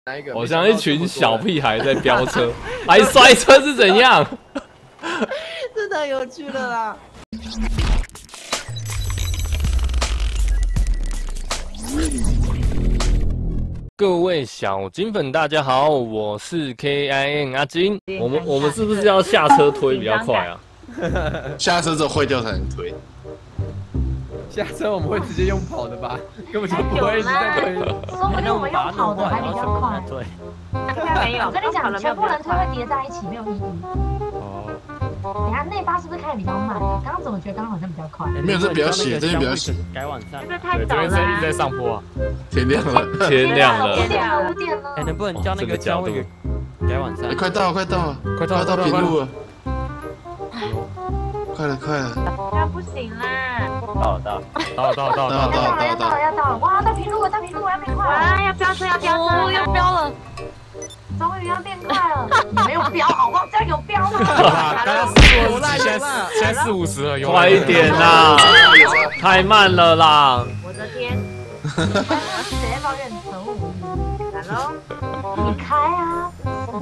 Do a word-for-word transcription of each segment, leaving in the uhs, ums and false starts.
哪一个？ 好像一群小屁孩在飙车，还摔车是怎样？ 真的有趣了啦！ 各位小金粉，大家好，我是 K I N 阿金。我们我们是不是要下车推比较快啊？ 下车之后坏掉才能推。 下车我们会直接用跑的吧？根本就不会一直在推。 说不定我们用跑的还比较快。对，没有。我跟你讲，全部人推会叠在一起，没有意义。哦。等下内八是不是开的比较慢？刚刚怎么觉得刚刚好像比较快？ 没有，这比较斜，这边比较斜。 改晚上。 这边太早了。 这边一直在上坡啊。 天亮了， 天亮了。 五点了，五点了。 哎，能不能叫那个教那个改晚上？ 哎，快到了，快到了， 快到到平路了。快了，快了。 那不行啦。 到了，到了，到了，到了，到了， 要到了，要到了，要到了！哇，到平路了，到平路了，要变快了！哇，要飙车，要飙车，要飙了！终于要变快了！你没有飙，好不好？这样有飙吗？ 刚刚四五十，现在现在四五十了， 快一点啦！太慢了啦！ 我的天！谁在抱怨可恶？来喽！你开啊！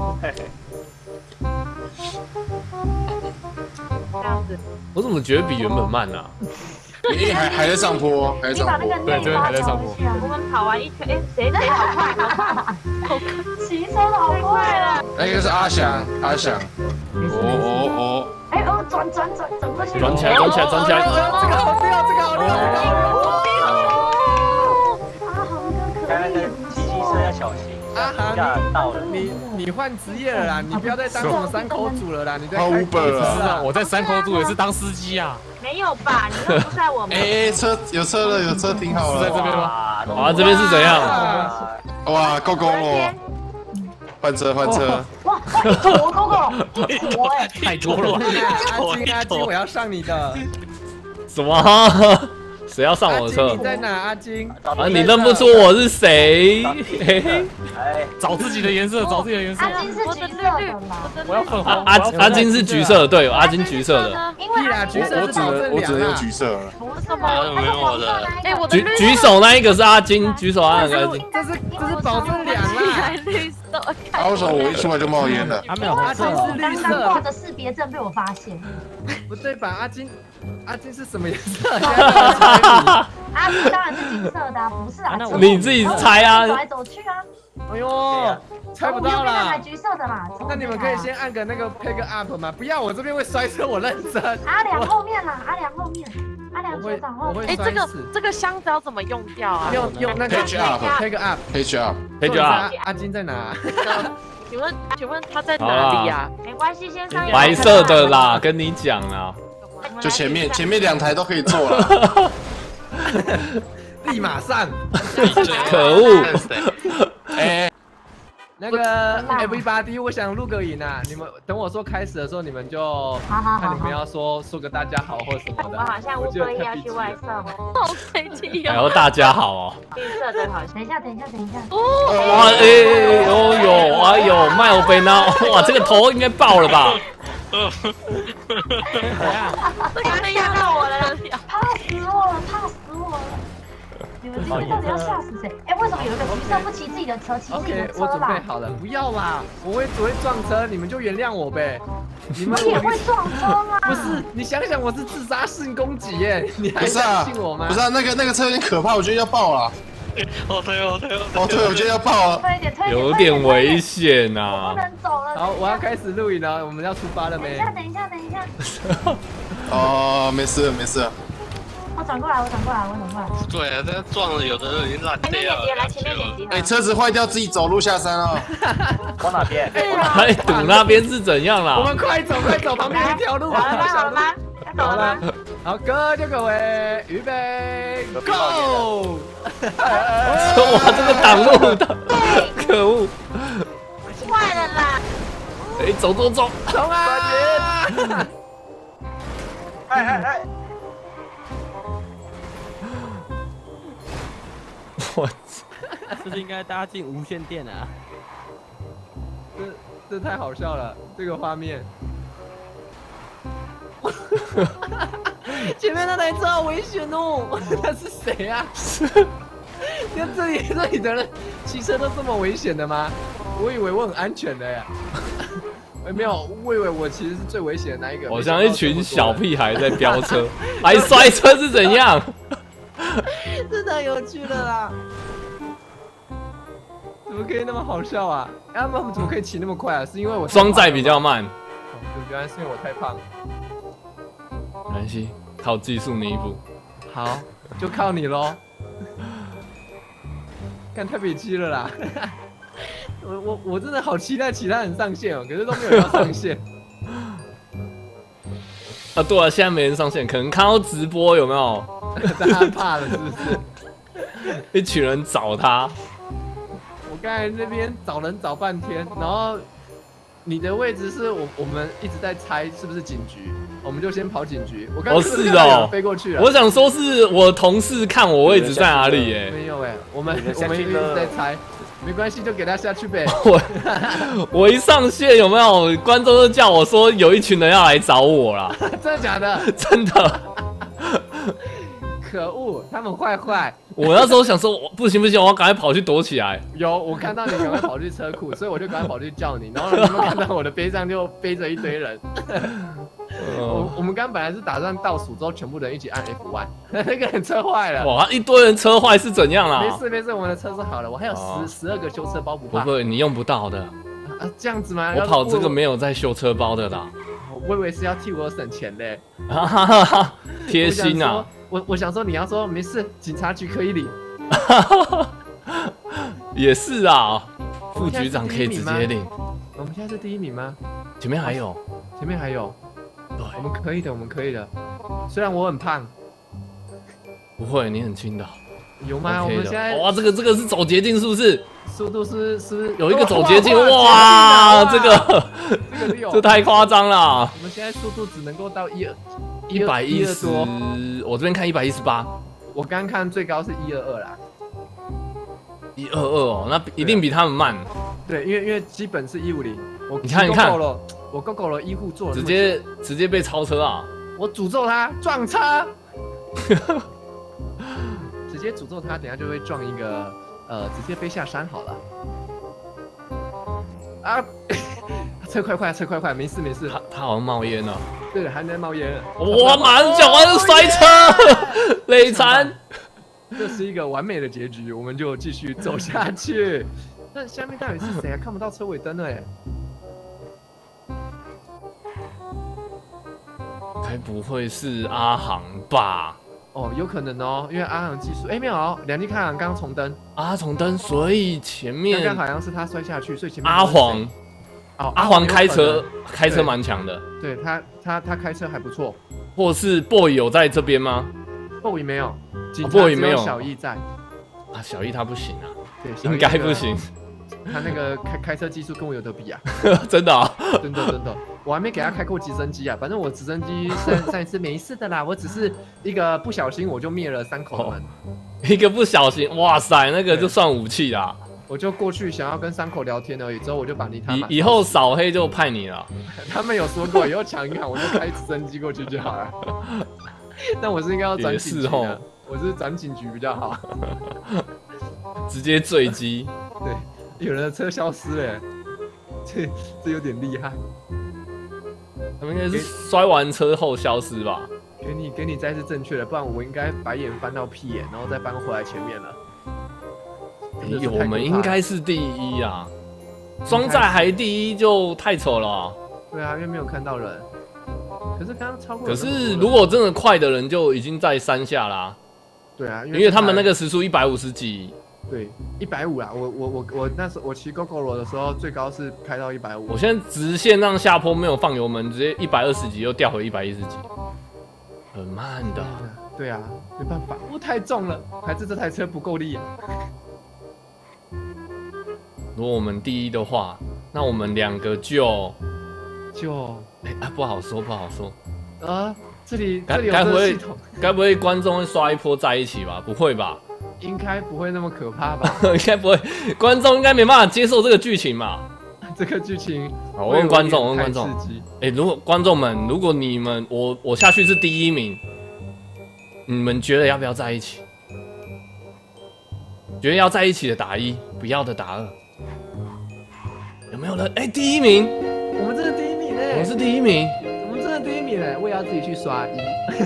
这样子。 我怎么觉得比原本慢啊？ 因为还还在上坡，还在上坡。 对，这边还在上坡。 我们跑完一圈，哎，谁谁好快？好快！骑车的好快了。 那个是阿翔，阿翔。哦哦哦！ 哎哦，转转转转过去。 转起来，转起来，转起来！ 这个好溜，这个好溜，这个好溜！ 阿航哥可以。 骑机车要小心。 阿航，到了，你你换职业了啦，你不要再当什么三口组了啦，你在开 Uber 啊！我在三口组也是当司机啊。 没有吧？你又不在我们。 哎，车有车了，有车停好了。 在这边吗？ 啊，这边是怎样？ 哇，够够了！换车，换车！ 哇，一坨狗狗，一坨哎， 太多了。 阿金，阿金，我要上你的。 什么？谁要上我的车？ 你在哪，阿金？ 啊，你认不出我是谁？ 哎， 找自己的颜色，找自己的颜色。 阿金是橘色的嘛？ 我要粉红。 阿阿金是橘色的，对，阿金橘色的。 因为啦，橘色我只能我只能用橘色了。 不是吗？没有我的。哎，我举举手那一个是阿金，举手那个阿金。 这是这是保证两啦。 绿色。 啊，为什么我一出来就冒烟了？ 他没有红色。 是绿色。 刚挂着识别证被我发现。 不对吧？阿金，阿金是什么颜色？ 阿金当然是金色的，不是啊？ 你自己猜啊！ 走来走去啊！ 哎呦，猜不到啦！ 橘色的嘛。 那你们可以先按个那个 pick up 吗？不要，我这边会摔车，我认真。 阿良后面啦，阿良后面，阿良学长后面。 哎，这个这个香蕉怎么用掉啊？ 用用那个 pick up，pick up，pick up，pick up。阿金在哪？ 请问请问他在哪里呀？ 没关系，先上。 白色的啦，跟你讲啦。 就前面前面两台都可以坐了。 立马上！ 可恶！ 哎， 那个 everybody， 我想录个影啊！你们等我说开始的时候，你们就看你们要说说个大家好或什么的。 我好像乌龟要去外送， 好随机哦！然大家好哦。 绿色的好，等一下，等一下，等一下。 哇哎哦呦哎呦，麦欧贝纳，哇，这个头应该爆了吧？ 这个吓到我了，怕死我了，怕死我了！你们到底要吓死谁？哎，为什么有一个橘色不骑自己的车，骑自己的车啦？ OK， 我准备好了，不要啦，我会只会撞车，你们就原谅我呗。 你们也会撞车吗？ 不是，你想想，我是自杀性攻击耶，你还相信我吗？ 不是啊，那个那个车有点可怕，我觉得要爆了。 哦对哦对哦。 哦对，我觉得要爆了。 推一点，推一点， 有点危险呐。 不能走了。 好，我要开始录影了，我们要出发了没？ 等一下，等一下，等一下。 哦，没事没事。 我转过来，我转过来，我转过来。 对啊，这撞了，有的人已经烂掉了。 来前面点击。 哎，车子坏掉，自己走路下山啊。 往哪边？ 哎，堵那边是怎样啦？ 我们快走快走，旁边一条路。 好了吗？好了吗？要走了吗？ 好，哥就各位，预备 ，Go！ 哇，这个挡路的，可恶！ 坏了啦！ 哎，走走走， 冲啊！ 哎哎哎！ 我是不是应该搭进无线电啊？ 这这太好笑了，这个画面。前面那台车好危险哦！那是谁啊？看这里，这里的人骑车都这么危险的吗？我以为我很安全的呀。没有，我以为我其实是最危险的那一个。 好像一群小屁孩在飙车，还摔车是怎样？ 真的有趣的啦！怎么可以那么好笑啊？他们怎么可以骑那么快啊？是因为我双载比较慢。 哦，原来是因为我太胖。 没关系，靠技术弥补。 好，就靠你喽。干太北七了啦！我我我真的好期待其他人上线哦，可是都没有人要上线。 啊，对啊，现在没人上线，可能看到直播有没有？ 大家怕了是不是？ 一群人找他。 我刚才那边找人找半天，然后你的位置是我我们一直在猜是不是警局，我们就先跑警局。我刚刚是哦，飞过去了。 我想说是我同事看我位置在哪里耶。 没有哎，我们我们一直在猜。没关系，就给他下去呗。 我我一上线有没有观众就叫我说有一群人要来找我啦？ 真的假的？ 真的。 可恶，他们坏坏。 我那时候想说不行不行，我要赶快跑去躲起来。 有，我看到你赶快跑去车库，所以我就赶快跑去叫你。然后你们看到我的背上就背着一堆人。我我们刚本来是打算倒数之后全部人一起按 F 一， 那个人车坏了。 哇，一堆人车坏是怎样啦？ 没事没事，我们的车是好了，我还有十十二个修车包不怕。 不会，你用不到的。 啊，这样子吗？ 我跑这个没有在修车包的啦。 我以为是要替我省钱嘞。 贴心啊！ 我我想说你要说没事，警察局可以领。 也是啊，副局长可以直接领。 我们现在是第一名吗？ 前面还有， 前面还有。 对， 我们可以的，我们可以的。虽然我很胖， 不会，你很轻的。 有吗？我们现在哇，这个这个是走捷径是不是？ 速度是是不是有一个走捷径？哇，这个这个有， 这太夸张了。 我们现在速度只能够到一一百一十多，我这边看一百一十八， 我刚看最高是一二二啦。 一二二哦，那一定比他们慢。 对，因为因为基本是一五零。我你看你看。 我 Gogo 的医护做了， 直接直接被超车啊！ 我诅咒他撞车，直接诅咒他，等下就会撞一个，呃，直接飞下山好了。啊，车快快，车快快，没事没事。 他他好像冒烟了。 对了，还在冒烟。 哇，马上脚完就摔车，累残。 这是一个完美的结局，我们就继续走下去。但下面到底是谁啊？看不到车尾灯了哎。 该不会是阿航吧？ 哦，有可能哦，因为阿航技术，哎，没有哦，两地开航刚重登， 阿重登，所以前面刚刚好像是他摔下去，所以前面阿黄， 哦， 阿黄开车开车蛮强的， 对他他他开车还不错， 或是 boy 有在这边吗 ？boy 没有 ，boy 没有， 小易在， 啊，小易他不行啊， 对， 应该不行。 他那个开开车技术跟我有得比啊， 真的啊， 真的真的，我还没给他开过直升机啊，反正我直升机上上一次没事的啦，我只是一个不小心我就灭了三口门， 哦、一个不小心，哇塞，那个就算武器啦， 我就过去想要跟三口聊天而已，之后我就把你他以以后扫黑就派你了， 他们有说过以后抢银行我就开直升机过去就好了，但我是应该要转警局的，我是转警局比较好， 直接坠机， 对。有人的车消失了，这这有点厉害。 他们应该是摔完车后消失吧？ 给你给你再次正确的，不然我应该白眼翻到屁眼，然后再翻回来前面了。 欸、我们应该是第一啊，双载还第一就太丑了、啊。 对啊，因为没有看到人。可是刚刚超过。 可是如果真的快的人就已经在山下啦、啊。 对啊，因为, 因为他们那个时速一百五十几。 对，一百五啦，我我我我那时候我骑 GoGo 的时候，最高是开到一百五。 我现在直线让下坡没有放油门，直接一百二十几又掉回一百一十几，很慢的。 对啊，没办法，我太重了，还是这台车不够力、啊。 如果我们第一的话，那我们两个就就哎、欸、啊不好说不好说啊，这里这里有这个系统， 该不会观众会刷一波在一起吧？不会吧？ 应该不会那么可怕吧？ 应该不会，观众应该没办法接受这个剧情嘛？ 这个剧情， 好，我问观众，我问观众，哎、欸，如果观众们，如果你们我我下去是第一名，你们觉得要不要在一起？觉得要在一起的打一， 不要的打二，有没有人？哎，第一名， 我们真的第一名哎！ 我是第一名， 我们真的第一名哎！我也要自己去刷一。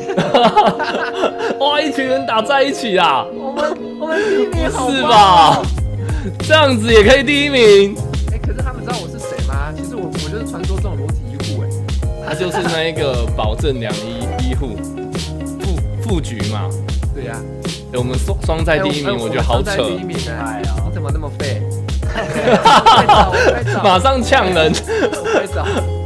哇，一群人打在一起啦！ 我们我们第一名， 不是吧？这样子也可以第一名？ 哎，可是他们知道我是谁吗？其实我我就是传说中的裸体医护哎。 他就是那一个保证两医医护副副局嘛。 对呀。 我们双双在第一名，我觉得好扯。 第一名哎呀，你怎么那么废？ 马上呛人。 我快走。